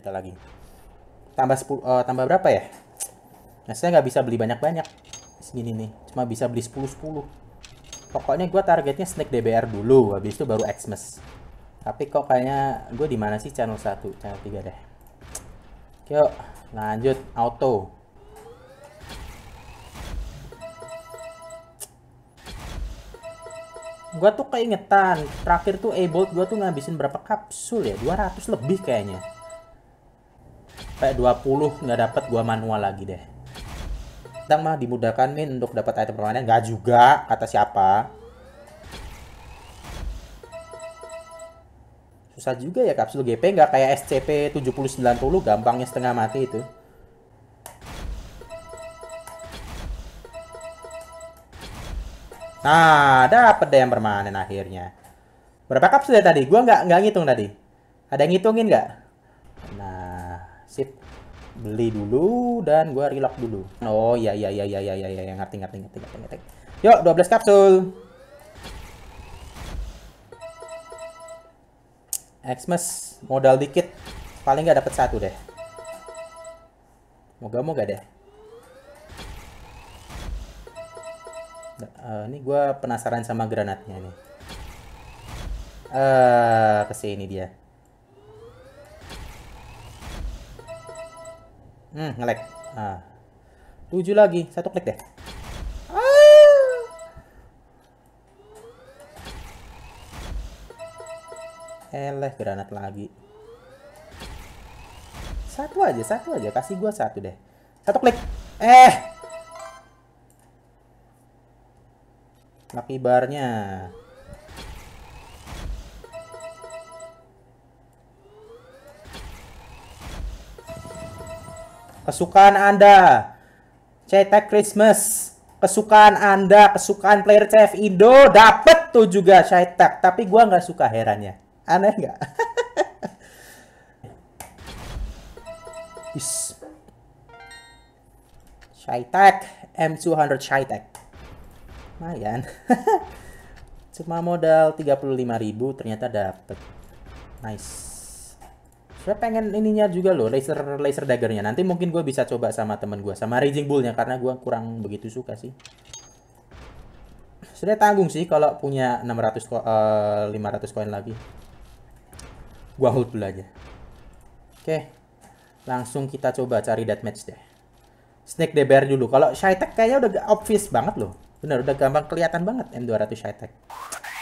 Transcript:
juta lagi. Tambah 10, tambah berapa ya? Nah, saya nggak bisa beli banyak-banyak segini nih, cuma bisa beli 10-10. Pokoknya gue targetnya Snake DBR dulu, habis itu baru Xmas. Tapi kok kayaknya gue di mana sih channel 1, channel 3 deh. Yuk, lanjut auto. Gue tuh keingetan, terakhir tuh A-Bolt gue tuh ngabisin berapa kapsul ya? 200 lebih kayaknya. Kayak 20 nggak dapet, gue manual lagi deh. Sedang mah dimudahkan Min untuk dapat item permanen. Nggak juga, kata siapa? Susah juga ya kapsul GP, nggak kayak SCP 7090, gampangnya setengah mati itu. Nah, dapet deh yang permanen akhirnya. Berapa kapsul ya tadi? Gua nggak ngitung tadi. Ada yang ngitungin nggak? Nah, sip. Beli dulu dan gua relock dulu. Oh iya iya iya iya iya iya, ngerti. Yuk, 12 kapsul. Xmas modal dikit, paling nggak dapet satu deh. Moga-moga deh. Ini gue penasaran sama granatnya nih. Kesini dia. Nge-lag. 7 lagi, satu klik deh. Granat lagi. Satu aja, kasih gue satu deh. Satu klik. Lucky bar-nya. Kesukaan Anda, CheyTac-Xmas. Kesukaan Anda, kesukaan player CF Indo, dapet tuh juga CheyTac. Tapi gua nggak suka herannya. Aneh nggak? CheyTac, M200 CheyTac. Lumayan. Cuma modal 35.000 ternyata dapet. Nice. Saya pengen ininya juga loh, laser daggernya. Nanti mungkin gue bisa coba sama temen gue, sama Raging Bullnya, karena gue kurang begitu suka sih. Sudah tanggung sih kalau punya 500 koin lagi. Gua hold dulu aja. Oke, langsung kita coba cari deathmatch deh. Snake DBR dulu. Kalau CheyTac kayaknya udah obvious banget loh. Bener, udah gampang kelihatan banget M200 CheyTac.